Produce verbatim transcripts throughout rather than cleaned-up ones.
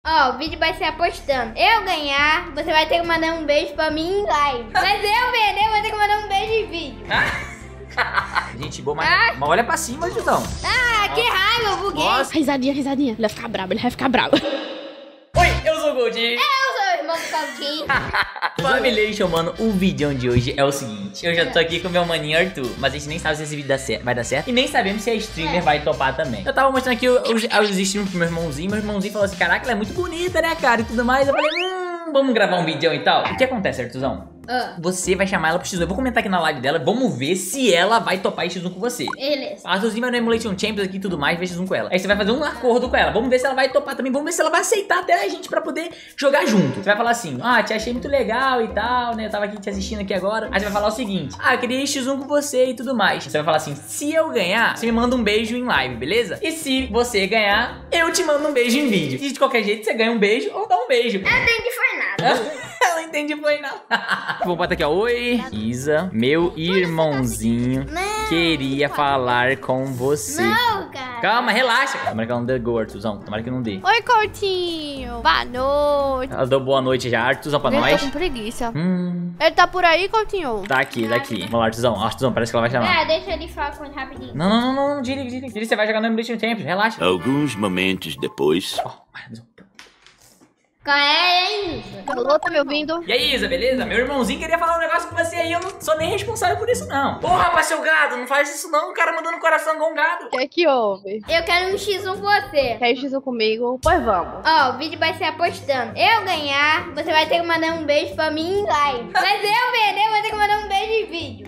Ó, o vídeo vai ser apostando. Eu ganhar, você vai ter que mandar um beijo pra mim em live. Mas eu perder, eu vou ter que mandar um beijo em vídeo. Gente, boa, mas, ah. mas olha pra cima, Judão. Ah, que raiva, eu buguei. Nossa. Risadinha, risadinha. Ele vai ficar bravo, ele vai ficar bravo. Oi, eu sou o Goldinho. Eu sou o irmão do Claudinho. Familation, mano, o vídeo de hoje é o seguinte. Eu já tô aqui com meu maninho Arthur, mas a gente nem sabe se esse vídeo dá certo, vai dar certo. E nem sabemos se a streamer é. vai topar também. Eu tava mostrando aqui os, os streams pro meu irmãozinho. Meu irmãozinho falou assim, caraca, ela é muito bonita, né, cara, e tudo mais. Eu falei, hum, vamos gravar um vídeo e tal. O que acontece, Arthurzão? Uh. Você vai chamar ela pro X um. Eu vou comentar aqui na live dela. Vamos ver se ela vai topar X um com você. Beleza. Arthurzinho vai no Emulation Champions aqui e tudo mais, vai X um com ela. Aí você vai fazer um acordo com ela. Vamos ver se ela vai topar também. Vamos ver se ela vai aceitar até a gente pra poder jogar junto. Você vai falar assim, ah, te achei muito legal e tal, né? Eu tava aqui te assistindo aqui agora. Aí você vai falar o seguinte, ah, eu queria ir X um com você e tudo mais. Você vai falar assim, se eu ganhar, você me manda um beijo em live, beleza? E se você ganhar, eu te mando um beijo em vídeo. E de qualquer jeito, você ganha um beijo ou dá um beijo. Eu não entendi foi nada. Eu não entendi foi nada. Vou botar aqui, ó. Oi. Isa, meu irmãozinho não, queria falar com você. Não, cara. Calma, relaxa. Tomara que ela não dê gol, Arthurzão. Tomara que não dê. Oi, Coutinho. Boa noite. Ela deu boa noite já, Arthurzão, pra Ele nós. Tá com preguiça. Hum. Ele tá por aí, Coutinho? Tá aqui, daqui. Vamos lá, Arthurzão. Arthurzão, parece que ela vai chamar. Ah, deixa ele falar com ele rapidinho. Não, não, não, não. Diri, Diri. Diri, você vai jogar no Emulation Champions. Relaxa. Alguns momentos depois. Oh, Arthurzão. Qual é, hein, Isa? Alô, tá me ouvindo? E aí, Isa, beleza? Meu irmãozinho queria falar um negócio com você aí, eu não sou nem responsável por isso, não. Porra, rapaz, seu gado, não faz isso não, o cara mandando no coração igual um gado. O que é que houve? Eu quero um X um com você. Quer X um comigo? Pois vamos. Ó, o vídeo vai ser apostando. Eu ganhar, você vai ter que mandar um beijo pra mim em live. Mas eu perder, eu vou ter que mandar um beijo em vídeo.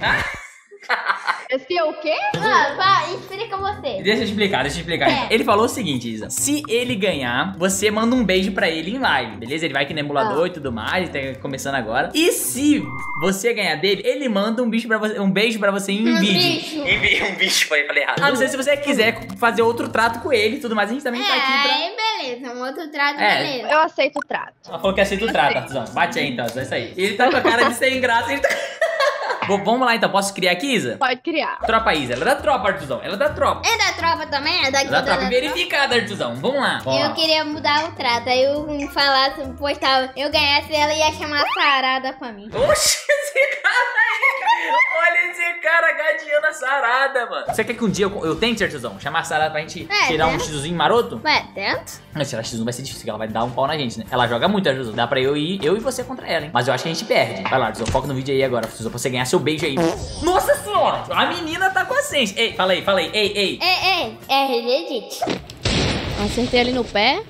Esse é o quê? Ah, vai, explica você. Deixa eu explicar, deixa eu explicar. É. Ele falou o seguinte, Isa. Se ele ganhar, você manda um beijo pra ele em live, beleza? Ele vai aqui no emulador ah. e tudo mais, tá começando agora. E se você ganhar dele, ele manda um beijo pra você, um beijo pra você em um vídeo. Bicho. Em vídeo. Um bicho, falei, falei errado. A não ser se você quiser fazer outro trato com ele e tudo mais, a gente também é, tá aqui pra... É, beleza, um outro trato, É. beleza. Eu aceito o trato. Ela falou que aceita o trato, Arthurzão. Bate aí então, é isso aí. Ele tá com a cara de sem graça, ele tá... Bom, vamos lá então, posso criar aqui, Isa? Pode criar. Tropa Isa, ela é da tropa, Arthurzão, ela é da tropa. É da tropa também? É daqui Ela é da da tropa verificada, Arthurzão, vamos lá. Vamos Eu lá. queria mudar o trato, aí eu falasse, postava, eu ganhasse ela ia chamar a sarada pra mim. Oxe, esse cara aí. Olha esse cara gadeando a sarada, mano. Você quer que um dia eu, eu tente, Arthurzão? Chamar a sarada pra gente É, tirar né? um X um maroto? Ué, tenta? Não, tirar X um vai ser difícil, porque ela vai dar um pau na gente, né? Ela joga muito, Arthurzão. Dá pra eu ir, eu e você contra ela, hein? Mas eu acho que a gente perde. Vai lá, Arthurzão, foca no vídeo aí agora, Arthurzão, pra você ganhar seu beijo aí. Nossa senhora! A menina tá com a sense. Ei, fala aí, fala aí. Ei, ei. Ei, ei, é Regedite. Acertei ali no pé.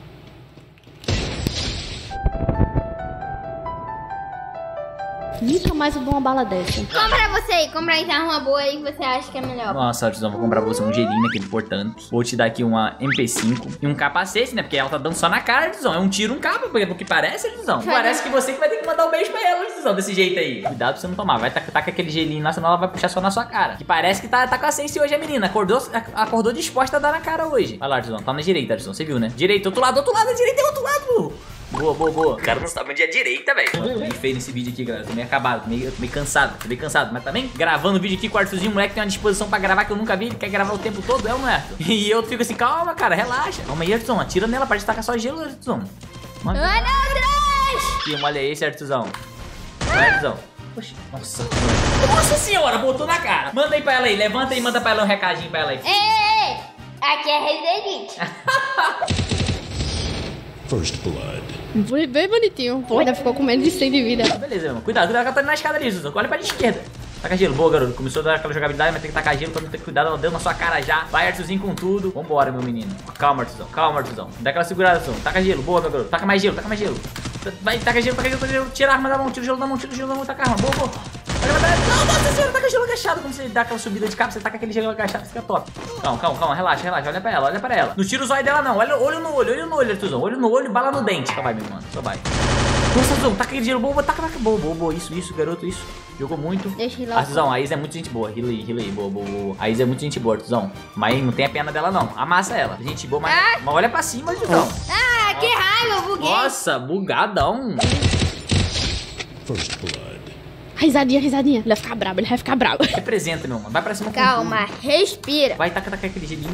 Nunca mais eu dou uma bala dessa. Compra você aí, compra aí, tá uma boa aí que você acha que é melhor. Nossa, Arthurzão, vou comprar pra você um gelinho, aquele importante. Vou te dar aqui uma M P cinco e um capacete, né? Porque ela tá dando só na cara, Arthurzão. É um tiro, um capa, porque que parece, Arthurzão. Parece que você que vai ter que mandar um beijo pra ela, Arthurzão, desse jeito aí. Cuidado pra você não tomar. Vai tacar tá, tá aquele gelinho lá, senão ela vai puxar só na sua cara. Que parece que tá, tá com a sense hoje, a menina. Acordou, acordou disposta a dar na cara hoje. Vai lá, Arthurzão. Tá na direita, Arthurzão. Você viu, né? Direita, outro lado, outro lado, direita e outro lado. Boa, boa, boa. O cara não sabe onde é a direita, velho. Tô meio feio nesse vídeo aqui, galera. Tô meio acabado, tô meio, tô meio cansado, tô meio cansado. Mas também, gravando o vídeo aqui com o Arthurzinho, o moleque tem uma disposição pra gravar que eu nunca vi. Ele quer gravar o tempo todo, é ou não é, Arthur? E eu fico assim, calma, cara, relaxa. Calma aí, Arthurzão, atira nela pra gente tacar só gelo, Arthurzão. Olha atrás! Que olha esse, Arthurzão. Vai, Arthurzão. Oxi, nossa. Nossa senhora, botou na cara. Manda aí pra ela aí, levanta aí e manda pra ela um recadinho pra ela aí. Ei, ei, ei. Aqui é Regedite. First Blood. Foi bem bonitinho. Pô, ainda ficou com menos de cem de vida. Ah, beleza, irmão. Cuidado, cuidado que ela tá indo na escada ali, Arthurzão. Olha pra esquerda. Taca gelo, boa, garoto. Começou a dar aquela jogabilidade, mas tem que tacar gelo pra não ter cuidado. Ela deu na sua cara já. Vai, Arthurzinho, com tudo. Vambora, meu menino. Calma, Arthurzão. Calma, Arthurzão. Dá aquela segurada, Arthurzão. Taca gelo, boa, meu garoto. Taca mais gelo, taca mais gelo. Vai, taca gelo, taca gelo, taca gelo. Tira a arma da mão, tira o gelo da mão, tira o gelo da mão, taca a arma. Boa, boa. Não, nossa senhora, taca gelo agachado. Quando você dá aquela subida de capa, você taca aquele gelo agachado, fica top. Calma, calma, calma. Relaxa, relaxa. Olha pra ela, olha pra ela. Não tira o zóio dela, não. Olha, olho no olho, olho no olho, Arthurzão. Olho no olho, bala no dente. Só vai, meu mano. Só vai. Nossa, Arthurzão, taca aquele gelo, boa, taca, taca. Boa, boa, boa. Isso, isso, garoto, isso. Jogou muito. Deixa ele lá. Arthurzão, a Isa é muito gente boa. Hila aí, hila aí. Boa, boa, boa. A Isa é muito gente boa, Arthurzão. Mas não tem a pena dela, não. Amassa ela. Gente boa, mas, Ah. mas olha pra cima, Arthurzão. Ah, que raiva, eu buguei. Nossa, bugadão. First Blood. Risadinha, risadinha. Ele vai ficar bravo, ele vai ficar bravo. Representa, meu mano. Vai pra cima com Calma, tudo. respira. Vai, taca, taca aquele gelinho.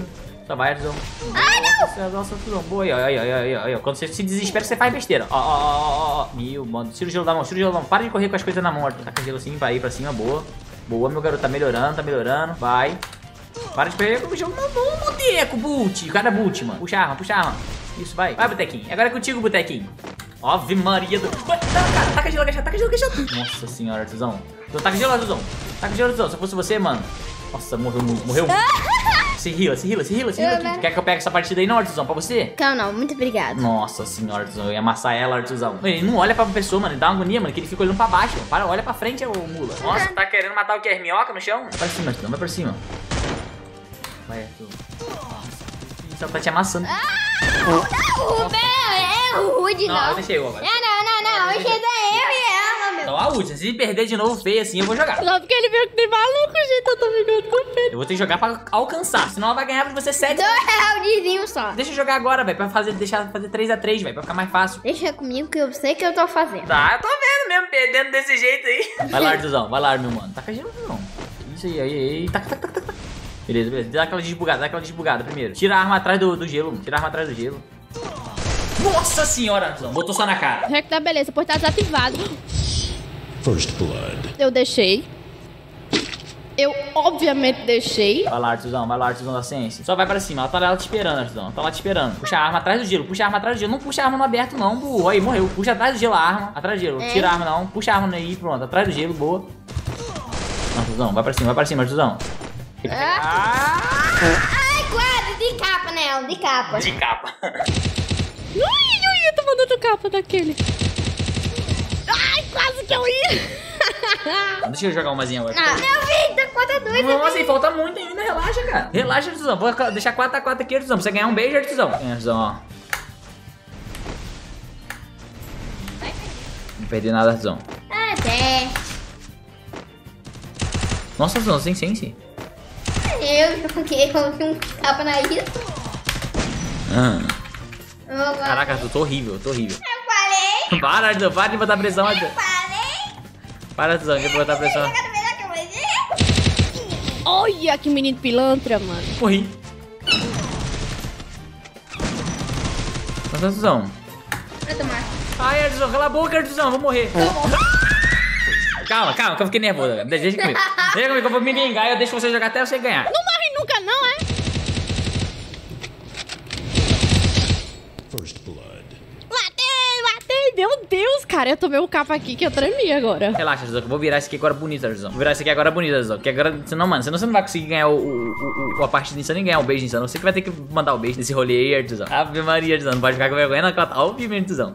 Só vai, Arthuzão. Ai, não! Nossa, Arthuzão. Boa aí, ó, aí, ó, aí, ó, aí, ó. Quando você se desespera, você faz besteira. Ó, ó, ó, ó. Meu, mano. Tira o gelo da mão, tira o gelo da mão. Para de correr com as coisas na mão, Arthur. Taca gelo assim, vai aí pra cima, boa. Boa, meu garoto. Tá melhorando, tá melhorando. Vai. Para de correr com o gelo na mão, boteco, boot. Cada boot, mano. Puxa a arma, puxa a arma. Isso, vai. Vai, botequinho. Agora é contigo, botequinho. Ave Maria do... Vai, não, cara. Taca gelo agachado, taca gelo agachado. Nossa senhora, Arthuzão. Então, taca gelo, Arthuzão. Taca gelo, Arthuzão. Se eu fosse você, mano. Nossa, morreu muito, morreu muito. Se heala, se heala, se heala, se heala aqui. Quer que eu pegue essa partida aí não, Arthuzão, pra você? Calma, não, muito obrigado. Nossa senhora, Arthuzão, eu ia amassar ela, Arthuzão. Ele não olha pra pessoa, mano, ele dá uma agonia, mano, que ele fica olhando pra baixo. Para, olha pra frente, ô mula. Nossa, tá querendo matar o que? Minhoca no chão? Vai pra cima, Arthuzão, vai pra cima. Vai, Arthur. Ela tá te amassando. Ah, não, Rubem, é rude, não. Não, eu deixei eu agora. É, não, não, não, eu cheguei eu e ela, meu. Então, a última, se perder de novo feio assim, eu vou jogar. Só porque ele veio que tem maluco, gente. Eu tô ficando com medo. Eu vou ter que jogar pra alcançar, senão ela vai ganhar pra você sete. Dois roundzinhos só. Deixa eu jogar agora, velho, pra fazer, deixar fazer três a três, velho, pra ficar mais fácil. Deixa comigo que eu sei que eu tô fazendo. Tá, eu tô vendo mesmo, perdendo desse jeito aí. Vai lá, Arthuzão, vai lá, meu mano. Taca gelo, não. Isso aí, aí, aí. Taca, taca, taca, taca. Beleza, beleza. Dá aquela desbugada, dá aquela desbugada primeiro. Tira a arma atrás do, do gelo, tira a arma atrás do gelo. Nossa senhora, Arthuzão, botou só na cara. Rec da beleza, pois tá desativado. First blood. Eu deixei. Eu obviamente deixei. Vai lá, Arthuzão, vai lá, Arthuzão da ciência. Só vai pra cima, ela tá lá te esperando, Arthuzão. Ela tá lá te esperando. Puxa a arma atrás do gelo, puxa a arma atrás do gelo. Não puxa a arma no aberto, não, burro. Aí, morreu. Puxa atrás do gelo a arma, atrás do gelo. É. Tira a arma, não. Puxa a arma aí, pronto. Atrás do gelo, boa. Arthuzão, vai pra cima, vai pra cima, Arthuzão. Ah. Ai, quase, de capa nela, de capa. De capa. Ui, ui, eu tô mandando capa daquele. Ai, quase que eu ia. Deixa eu jogar umazinha agora. Ah, meu filho, tá quatro a dois. Nossa, e falta muito ainda, relaxa, cara. Relaxa, Arthuzão. Vou deixar quatro a quatro aqui, Arthuzão. Pra você ganhar um beijo, Arthuzão. É, Arthuzão, ó. Não perdi nada, Arthuzão. Até. Nossa, Arthuzão, sem sense. Eu joguei, coloquei um capa na isca. Ah. Eu vou- Caraca, Arthur, tô horrível, tô horrível. Eu falei, Para, Arthur, para de botar pressão, Arthur. falei. Para, Arthur, de botar pressão. Joga melhor que eu vou dizer. Olha que menino pilantra, mano. Morri. Nossa, Arthurzão. Pra tomar. Ai, Arthurzão, cala a boca, Arthurzão, vou morrer. Calma, calma, que eu fiquei nervoso agora. Deixa comigo. Deixa comigo, que eu vou me vingar e eu deixo você jogar até você ganhar. Não morre nunca, não, é? First blood. Matei, matei. Meu Deus, cara. Eu tomei um capa aqui que eu tremi agora. Relaxa, Arthurzão, que eu vou virar isso aqui agora bonito, Arthurzão. Vou virar isso aqui agora bonito, Arthurzão. Porque agora, senão, mano, senão você não vai conseguir ganhar o, o, o, a partida insana e ganhar um beijo insano. Você que vai ter que mandar o beijo nesse rolê aí, Arthurzão. Ave Maria, Arthurzão. Não pode ficar com vergonha, não, que ela tá ao vivo, Arthurzão.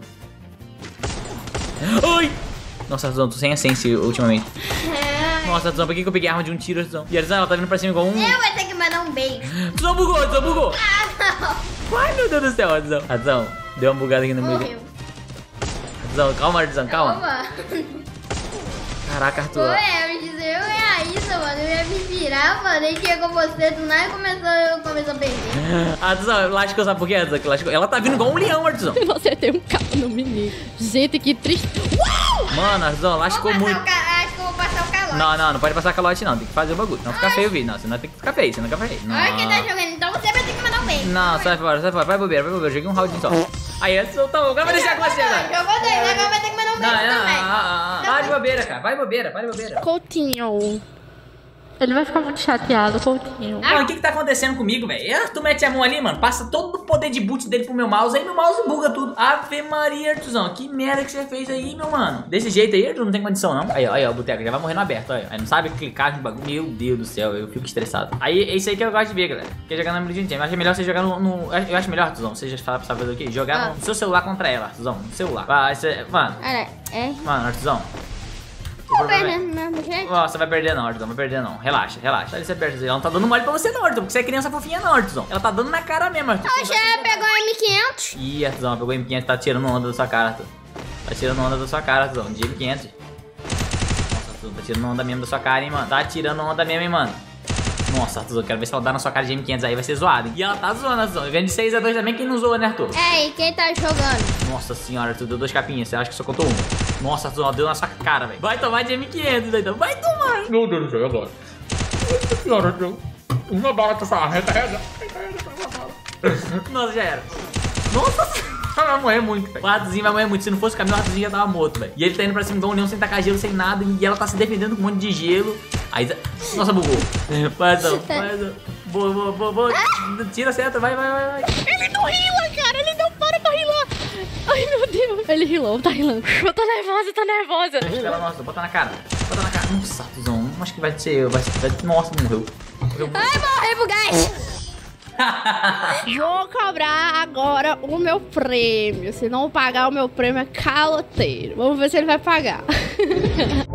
Ai! Nossa, Arthurzão, tô sem essência ultimamente. Nossa, Arthurzão, por que, que eu peguei a arma de um tiro, Arthurzão? E Arthurzão, ela tá vindo pra cima igual um... Eu vou ter que mandar um beijo. Arthurzão bugou, Arthurzão bugou. Ah, não. Ai, meu Deus do céu, Arthurzão. Arthurzão, deu uma bugada aqui no meio. Morreu. Arthurzão, calma, Arthurzão, calma. Calma. Caraca, Arthur. Oi, eu disse, eu ia isso, mano. Eu ia me virar, mano. E chegou você do nada e começou, eu comecei a perder. Arthurzão, lascou, sabe por quê, Arthurzão? Que lascou. Ela tá vindo igual um leão, Arthurzão. Você tem um capa no menino. Gente, que triste. Uau! Mano, Arthurzão, lascou Vou passar muito. o ca- Acho que eu vou passar o calote. Não, não, não pode passar calote não, tem que fazer o bagulho. Não ficar feio o vídeo, não, senão tem que ficar feio, senão fica feio. Não, Olha quem tá jogando, então você vai ter que mandar um beijo. não, sai fora, sai fora, vai bobeira, vai bobeira, joguei um roundinho só. Aí, Arthurzão, tá bom, agora vai deixar com você agora. Jogou dois, agora vai ter que mandar um Não, beijo não, também. ah, ah, ah, para de bobeira, cara, vai bobeira, para de bobeira. Coutinho. Ele vai ficar muito chateado, Coutinho. Mano, o que que tá acontecendo comigo, velho? Ah, tu mete a mão ali, mano, passa todo o poder de boot dele pro meu mouse, aí meu mouse buga tudo. Ave Maria, Arthurzão, que merda que você fez aí, meu mano. Desse jeito aí, Arthur, não tem condição, não. Aí, ó, aí, ó, o boteco já vai morrer no aberto, ó. Aí não sabe clicar no bagulho. Meu Deus do céu, eu fico estressado. Aí, é isso aí que eu gosto de ver, galera. Quer jogar na Meridian Team. Eu acho melhor você jogar no... no- eu acho melhor, Arthurzão, você já sabe fazer o quê? Jogar Ah. no seu celular contra ela, Arthurzão, no celular. Vai, você... Mano, Olha, é. mano, Arthurzão. O Tô problema é- perdendo mesmo, gente. Ó, você vai perder não, Arthurzão, vai perder não. Relaxa, relaxa. Olha você perto, ela não tá dando mole pra você não, Arthur, porque você é criança fofinha não, Arthurzão. Ela tá dando na cara mesmo, Arthur. Oxe, ela pegou a M quinhentos. Ih, Arthurzão, pegou M quinhentos, tá tirando onda da sua cara, Arthur. Tá tirando onda da sua cara, Arthurzão, de M quinhentos. Nossa, Arthur, tá tirando onda mesmo da sua cara, hein, mano. Tá tirando onda mesmo, hein, mano. Nossa, Arthurzão, quero ver se ela dá na sua cara de M quinhentos aí, vai ser zoado, hein. E ela tá zoando, Arthurzão. Vendo de seis a dois também, quem não zoa, né, Arthur? É, e quem tá jogando? Nossa senhora, Arthur, deu dois capinhas, você acha que só contou um? Nossa, Arthur, ela deu na sua cara, velho. Vai tomar de M quinhentos, então. Vai tomar. Meu Deus do céu, agora. Senhora, Arthur. Uma bala pra falar. Nossa, já era. Nossa, vai morrer muito, velho. O ratozinho vai morrer muito. Se não fosse o caminho, o ratozinho já tava morto, velho. E ele tá indo pra cima do Leão sem tacar gelo, sem nada. E ela tá se defendendo com um monte de gelo. Aí, nossa, bugou. Vai, não, vai, não. Boa, boa, boa, boa. Tira a seta, vai, vai, vai, vai. Ele não rila, cara. Ele não para pra rilar. Ai, meu Deus. Ele rilou, tá rilando. Eu tô nervosa, eu tô nervosa. Ela, nossa, bota na cara. Bota na cara. Nossa, ratozão. Acho que vai ser. Vai ser. Vai... Nossa, morreu. morreu. Ai, morreu pro gás. Vou cobrar agora o meu prêmio. Se não pagar o meu prêmio, é caloteiro. Vamos ver se ele vai pagar.